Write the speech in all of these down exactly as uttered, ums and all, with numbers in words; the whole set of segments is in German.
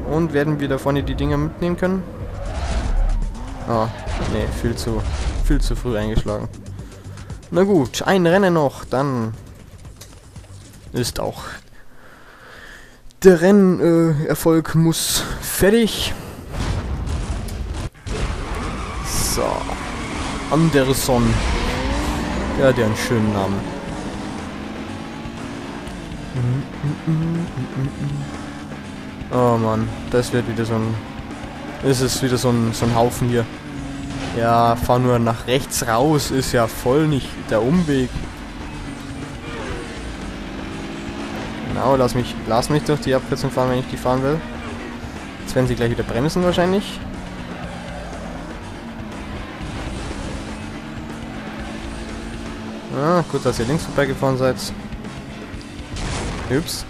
Und werden wir da vorne die Dinger mitnehmen können? Ah, nee, viel zu, viel zu früh eingeschlagen. Na gut, ein Rennen noch, dann ist auch der Rennerfolg äh, muss fertig. So, Anderson. Der hat ja einen schönen Namen. Oh Mann, das wird wieder so ein... Ist es wieder so ein, so ein Haufen hier. Ja, fahr nur nach rechts raus, ist ja voll nicht der Umweg. Genau, lass mich, lass mich durch die Abkürzung fahren, wenn ich die fahren will. Jetzt werden sie gleich wieder bremsen wahrscheinlich. Ah, gut, dass ihr links vorbeigefahren seid. Ups.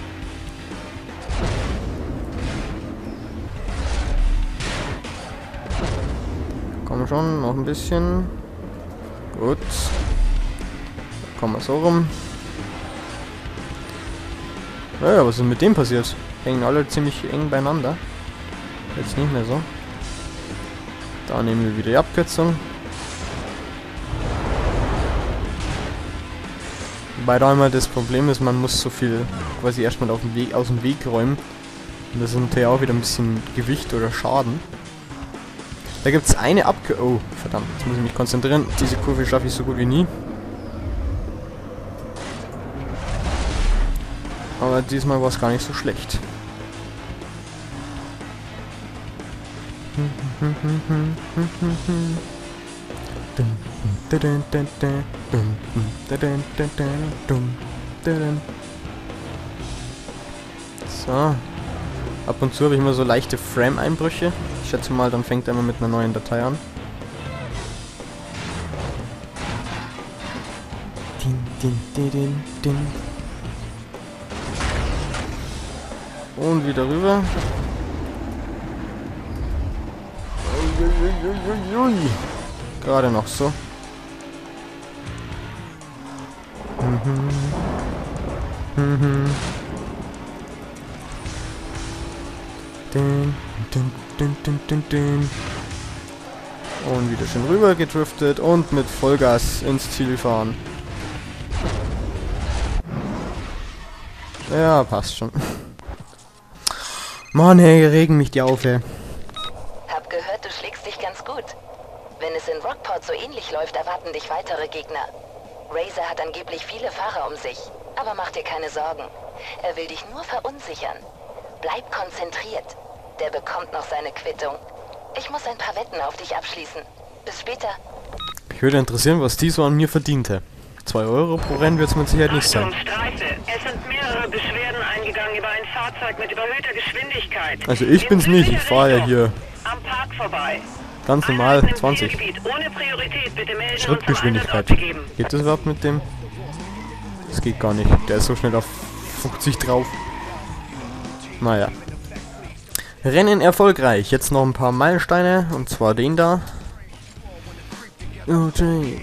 Komm schon, noch ein bisschen. Gut. Kommen wir so rum. Naja, was ist mit dem passiert? Hängen alle ziemlich eng beieinander. Jetzt nicht mehr so. Da nehmen wir wieder die Abkürzung. Wobei da immer das Problem ist, man muss so viel quasi erstmal auf dem Weg, aus dem Weg räumen. Und das ist natürlich auch wieder ein bisschen Gewicht oder Schaden. Da gibt es eine Abkürzung. Oh, verdammt, jetzt muss ich mich konzentrieren. Diese Kurve schaffe ich so gut wie nie. Aber diesmal war es gar nicht so schlecht. So. Ab und zu habe ich immer so leichte Frame-Einbrüche. Ich schätze mal, dann fängt er immer mit einer neuen Datei an. Din, din, din, din, din. Und wieder rüber. Uiuiuiui. Gerade noch so. Mhm. Mhm. Dun, dun, dun, dun, dun, dun. Und wieder schön rüber gedriftet und mit Vollgas ins Ziel fahren. Ja, passt schon. Mann, ey, regen mich die auf, ey. Hab gehört, du schlägst dich ganz gut. Wenn es in Rockport so ähnlich läuft, erwarten dich weitere Gegner. Razor hat angeblich viele Fahrer um sich. Aber mach dir keine Sorgen. Er will dich nur verunsichern. Bleib konzentriert. Der bekommt noch seine Quittung. Ich muss ein paar Wetten auf dich abschließen. Bis später. Mich würde interessieren, was die so an mir verdiente. zwei Euro pro Rennen wird es mit Sicherheit nicht sein. Streife. Es sind mehrere Beschwerden eingegangen über ein Fahrzeug mit überhöhter Geschwindigkeit. Also ich bin's nicht, ich fahre ja hier am Park vorbei. ganz normal zwanzig. Ohne Priorität bitte melden. Schrittgeschwindigkeit. Geht das überhaupt mit dem? Das geht gar nicht. Der ist so schnell auf fünfzig drauf. Naja. Rennen erfolgreich. Jetzt noch ein paar Meilensteine. Und zwar den da. Okay.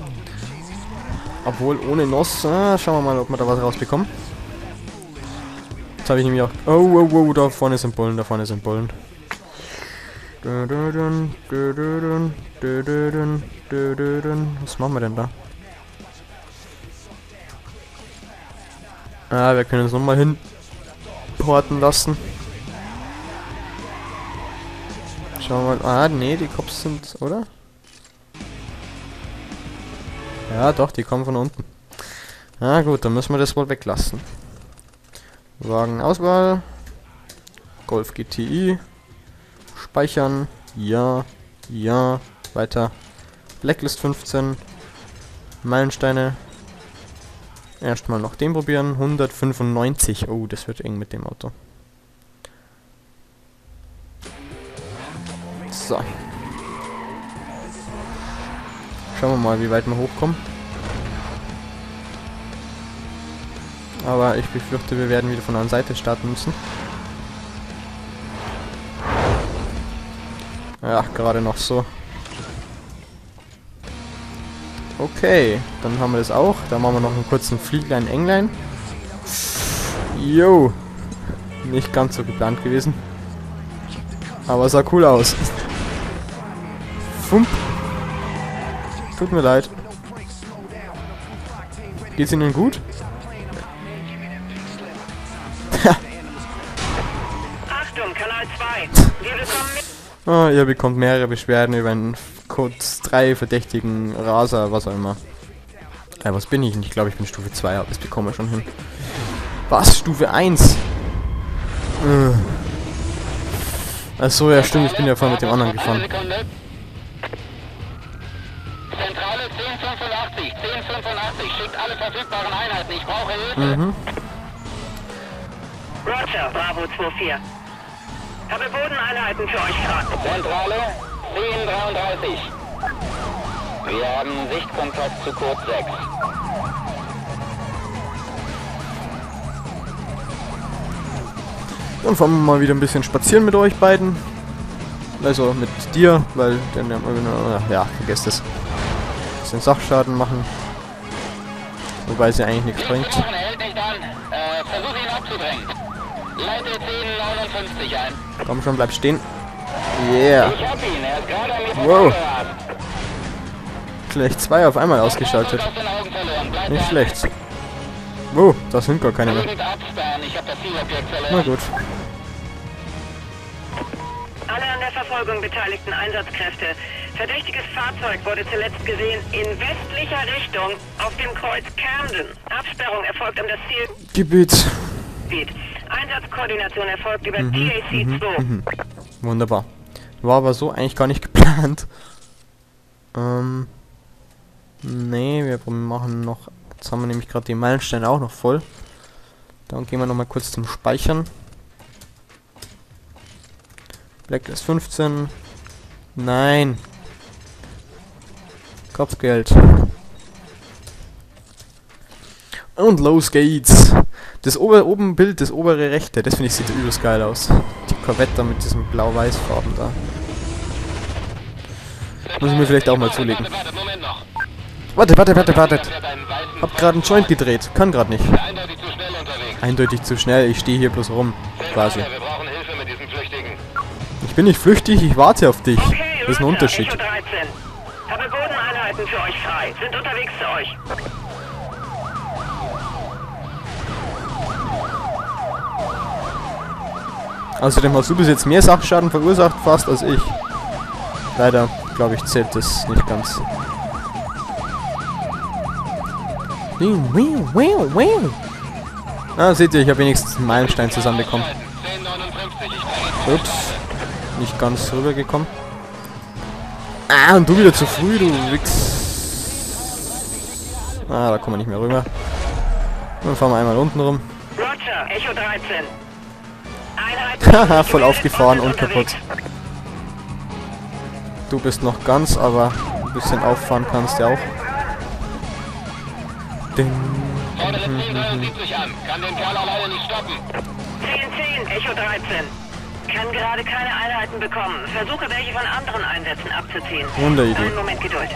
Obwohl ohne Nos. Ah, schauen wir mal, ob wir da was rausbekommen. Jetzt habe ich nämlich auch... Oh, oh, oh, da vorne sind Bullen, da vorne sind Bullen. Was machen wir denn da? Ah, wir können uns nochmal hinporten lassen. Schauen wir mal. Ah, nee, die Cops sind, oder? Ja, doch, die kommen von unten. Ah, gut, dann müssen wir das wohl weglassen. Wagenauswahl. Golf G T I. Speichern. Ja. Ja. Weiter. Blacklist fünfzehn. Meilensteine. Erstmal noch den probieren. hundertfünfundneunzig. Oh, das wird eng mit dem Auto. So. Schauen wir mal, wie weit wir hochkommen. Aber ich befürchte, wir werden wieder von einer Seite starten müssen. Ja, gerade noch so. Okay, dann haben wir das auch. Dann machen wir noch einen kurzen Flieglein Englein. Jo. Nicht ganz so geplant gewesen. Aber sah cool aus. Fump. Tut mir leid. Geht's Ihnen gut? Achtung, Kanal zwei. Wir bekommen mit... Oh, ihr bekommt mehrere Beschwerden über einen Code drei verdächtigen Raser, was auch immer. Ja, was bin ich? Ich glaube, ich bin Stufe zwei, aber das bekommen wir schon hin. Was? Stufe eins? Äh. Achso, ja stimmt, ich bin ja vorhin mit dem anderen gefahren. Zentrale zehn fünfundachtzig, zehn fünfundachtzig, schickt alle verfügbaren Einheiten, ich brauche Hilfe. Mhm. Roger, Bravo zwei vier. Habe Bodeneinheiten für euch frei. Zentrale zehn dreiunddreißig. Wir haben Sichtkontakt zu Code sechs. Dann fahren wir mal wieder ein bisschen spazieren mit euch beiden. Also mit dir, weil dann ja, vergesst es. Ein bisschen Sachschaden machen. Wobei sie eigentlich nichts bringt. Er hält nicht an. Äh, versuche ihn abzudrängen. Leite zehn neunundfünfzig ein. Komm schon, bleib stehen. Yeah. Ich hab ihn, er ist gerade an mir Wow. vorbeigeraten. Gleich zwei auf einmal ausgeschaltet. Aus den Augen verloren. Bleibt Nicht dran. schlecht. Wow, da sind gar keine mehr. Irgend absperren, ich hab das Zielobjekt Na verloren. gut. Alle an der Verfolgung beteiligten Einsatzkräfte. Verdächtiges Fahrzeug wurde zuletzt gesehen in westlicher Richtung auf dem Kreuz Camden. Absperrung erfolgt um das Gebiet. Zielgebiet. Einsatzkoordination erfolgt über T A C zwei. Mhm. Wunderbar. War aber so eigentlich gar nicht geplant. Ähm. Nee, wir machen noch. Jetzt haben wir nämlich gerade die Meilensteine auch noch voll. Dann gehen wir noch mal kurz zum Speichern. Blacklist fünfzehn. Nein. Kopfgeld. Und los geht's. Das ober oben Bild, das obere rechte, das finde ich sieht übelst geil aus. Die Corvette da mit diesem blau-weiß-Farben da. Muss ich mir vielleicht auch mal zulegen. Warte, warte, Moment noch. Warte, warte, warte, warte. Ich hab einen weißen Hab gerade einen Joint gedreht. Kann gerade nicht. eindeutig zu schnell unterwegs. Eindeutig zu schnell. Ich stehe hier bloß rum. Quasi. Wir brauchen Hilfe mit diesen Flüchtigen. Ich bin nicht flüchtig, ich warte auf dich. Okay, Das ist ein Roger, Unterschied. Echo dreizehn. Habe Bodeneinheiten für euch frei. Sind unterwegs zu euch. Außerdem hast du bis jetzt mehr Sachschaden verursacht fast als ich. Leider, glaube ich, zählt das nicht ganz. Ah, seht ihr, ich habe wenigstens einen Meilenstein zusammenbekommen. zehn neunundfünfzig, ich bringe Ups. Nicht ganz rübergekommen. Ah, und du wieder zu früh, du Wichs. Ah, da kommen wir nicht mehr rüber. Dann fahren wir einmal unten rum. Roger, Echo dreizehn. Haha, voll aufgefahren und kaputt. Du bist noch ganz, aber ein bisschen auffahren kannst du auch. Ding. Fordere zehn dreiundsiebzig an. Kann den Kerl alleine nicht stoppen. zehn zehn, Echo dreizehn. Kann gerade keine Einheiten bekommen. Versuche welche von anderen Einsätzen abzuziehen. Wunderidee. Einen Moment Geduld.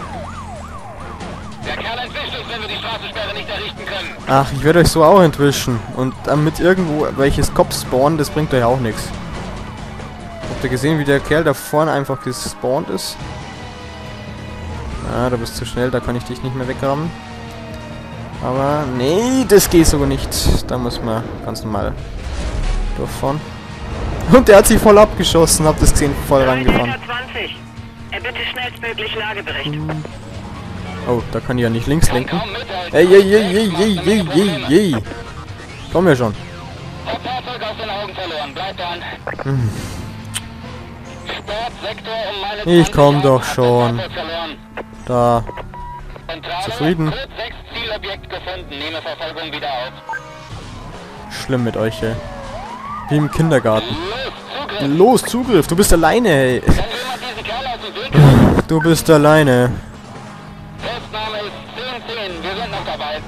Der Kerl entwischt uns, wenn wir die Straßensperre nicht errichten können. Ach, ich werde euch so auch entwischen. Und damit irgendwo welches Kopf spawnen, das bringt euch auch nichts. Habt ihr gesehen, wie der Kerl da vorne einfach gespawnt ist? Ah, du bist zu schnell, da kann ich dich nicht mehr wegrammen. Aber, nee, das geht sogar nicht. Da muss man ganz normal durchfahren. Und der hat sich voll abgeschossen, habt ihr gesehen, voll reingefahren. zwanzig. Er bitte schnellstmöglich Lagebericht. Oh, da kann ich ja nicht links lenken. Komm mit, Alter. Ey, ey, ey, ey, ey, ey, ey, ey. Komm ja schon. Hab Fahrzeug aus den Augen verloren. Bleib dran. Hm. Sportsektor um meine Ich komm zwanzig doch Yards, schon. hab das Fahrzeug verloren. Da. Zentrale, Zufrieden? Code sechs Zielobjekt gefunden. Nehme Verfolgung wieder auf. Schlimm mit euch, ey. Wie im Kindergarten. Los, Zugriff. Los, Zugriff, du bist alleine, ey. Kann jemand diesen Kerl aus dem Weg räumen? Du bist alleine. Festnahme ist zehn zehn. Wir sind noch dabei.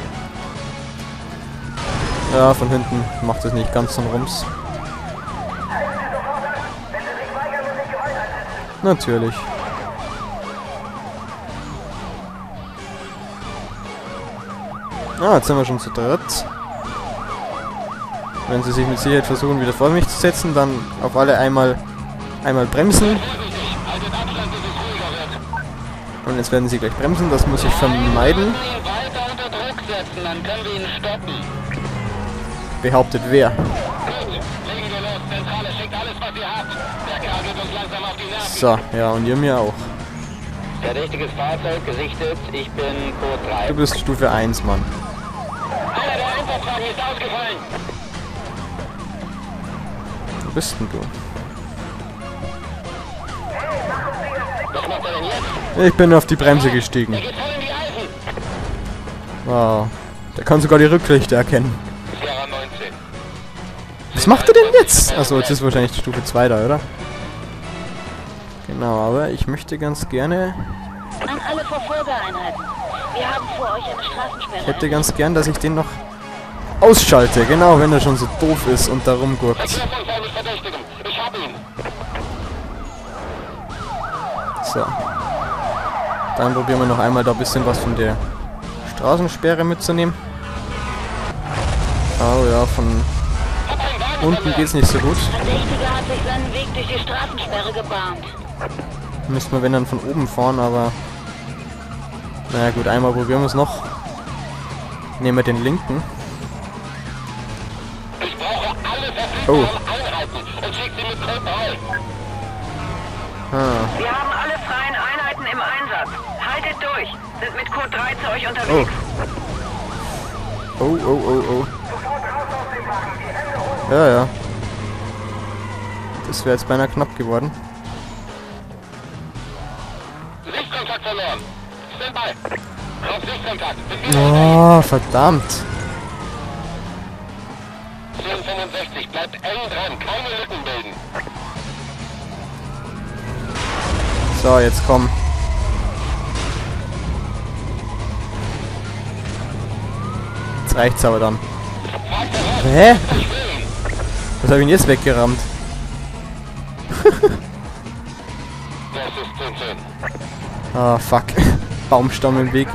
Ja, von hinten macht es nicht ganz so einen Rums. Natürlich. Ah, jetzt sind wir schon zu dritt. Wenn sie sich mit Sicherheit versuchen, wieder vor mich zu setzen, dann auf alle einmal Einmal bremsen. Und jetzt werden sie gleich bremsen, das muss ich vermeiden. Behauptet wer? So, ja, und ihr mir auch. Verdächtiges Fahrzeug gesichtet, ich bin Code drei. Du bist Stufe eins, Mann. Einer der Einsatzwagen ist ausgefallen. Wo bist denn du? Was macht er denn jetzt? Ich bin auf die Bremse gestiegen. Er geht voll in die Eisen. Wow. Der kann sogar die Rücklichter erkennen. Sierra neunzehn. Was macht er denn jetzt? Achso, jetzt ist wahrscheinlich Stufe zwei da, oder? Genau, aber ich möchte ganz gerne... An alle Verfolgereinheiten. Wir haben vor euch eine Straßensperre. Ich hätte ganz gern, dass ich den noch ausschalte. Genau, wenn er schon so doof ist und da rumgurkt. Ich hab ihn. So. Dann probieren wir noch einmal da ein bisschen was von der Straßensperre mitzunehmen. Oh ja, von unten geht's nicht so gut. Verdächtiger hat sich seinen Weg durch die Straßensperre gebahnt. Müssten wir wenn dann von oben fahren, aber... Naja gut, einmal probieren wir es noch. Nehmen wir den linken. Ich brauche alle Oh. verfügbaren Einheiten und schick sie mit Code drei. Ah. Wir haben alle freien Einheiten im Einsatz. Haltet durch. Sind mit Code drei zu euch unterwegs. Oh. Oh, oh, oh, oh. Ja, ja. Das wäre jetzt beinahe knapp geworden. Sichtkontakt verloren. Standby. Auf Sichtkontakt. Oh, verdammt. zehn fünfundsechzig. Bleibt eng dran. Keine Lücken bilden. So, jetzt komm. Jetzt reicht's aber dann. Hä? Was habe ich denn jetzt weggerammt? Das ist zehn zehn. Ah, fuck. Baumstamm im Weg.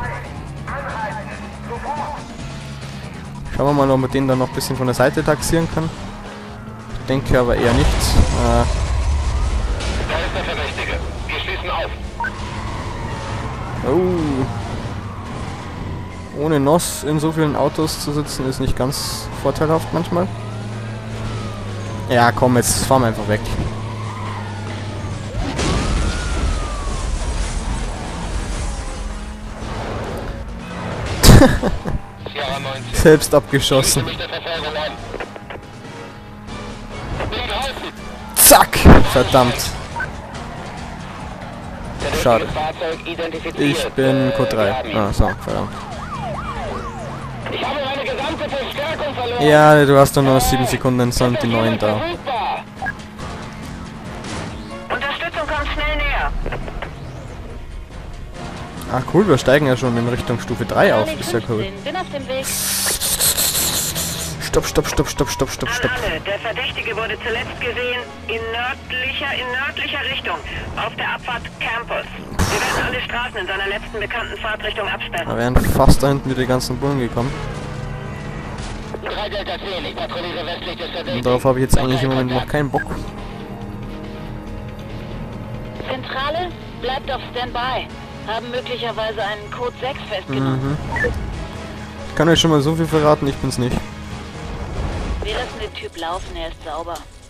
Schauen wir mal, ob man den dann noch ein bisschen von der Seite taxieren kann. Ich denke aber eher nicht. Äh, Da ist der Verdächtige. Wir schließen auf. oh. Ohne N O S in so vielen Autos zu sitzen, ist nicht ganz vorteilhaft manchmal. Ja, komm, jetzt fahren wir einfach weg. Sierra neunzehn. Selbst abgeschossen. Mich der Verfolgung an. Bin geholfen. Zack! Verdammt. Verdächtiges Schade. Fahrzeug identifiziert. Ich bin Code Äh, drei. wir haben ihn. Ah, so, verdammt. Ich habe meine gesamte Verstärkung verloren. Ja, du hast doch nur noch sieben Sekunden, dann sind die neuen da. Verfügbar. Unterstützung kommt schnell näher. Ah, cool, wir steigen ja schon in Richtung Stufe drei auf. Ist ja cool. Bin auf dem Weg. Stopp, stopp, stopp, stopp, stopp, stopp, An stopp. alle. Der Verdächtige wurde zuletzt gesehen in nördlicher, in nördlicher Richtung. Auf der Abfahrt Campus. Wir werden alle Straßen in seiner letzten bekannten Fahrtrichtung absperren. Da wären fast da hinten wieder die ganzen Bullen gekommen. drei Delta zehn, ich patrouilliere westlich des Verdächtigen. Und darauf habe ich jetzt eigentlich im Moment noch keinen Bock. Zentrale, bleibt auf Standby. Haben möglicherweise einen Code sechs festgenommen. Mhm. Ich kann euch schon mal so viel verraten, ich bin's nicht. Wir lassen den Typ laufen, er ist sauber.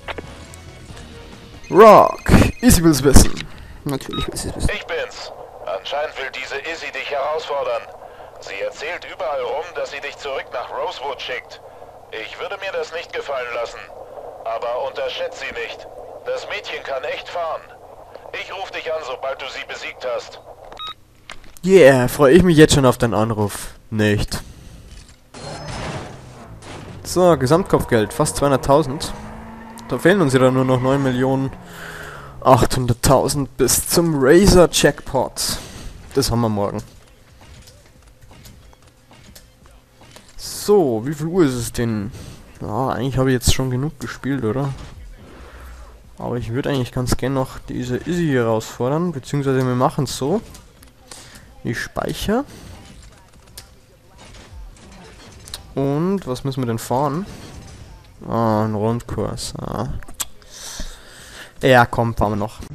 Rock! Izzy will's wissen. Natürlich will sie es wissen. Ich bin's. Anscheinend will diese Izzy dich herausfordern. Sie erzählt überall rum, dass sie dich zurück nach Rosewood schickt. Ich würde mir das nicht gefallen lassen. Aber unterschätzt sie nicht. Das Mädchen kann echt fahren. Ich rufe dich an, sobald du sie besiegt hast. Yeah, freue ich mich jetzt schon auf deinen Anruf. Nicht. So, Gesamtkopfgeld, fast zweihunderttausend. Da fehlen uns ja dann nur noch neun Millionen achthunderttausend bis zum Razer Jackpot. Das haben wir morgen. So, wie viel Uhr ist es denn? Ja, eigentlich habe ich jetzt schon genug gespielt, oder? Aber ich würde eigentlich ganz gern noch diese Izzy herausfordern, beziehungsweise wir machen es so. Ich speichere. Und was müssen wir denn fahren? Ah, ein Rundkurs. Ah. Ja, komm, fahren wir noch.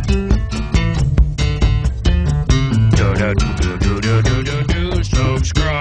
do do do do do do do do subscribe.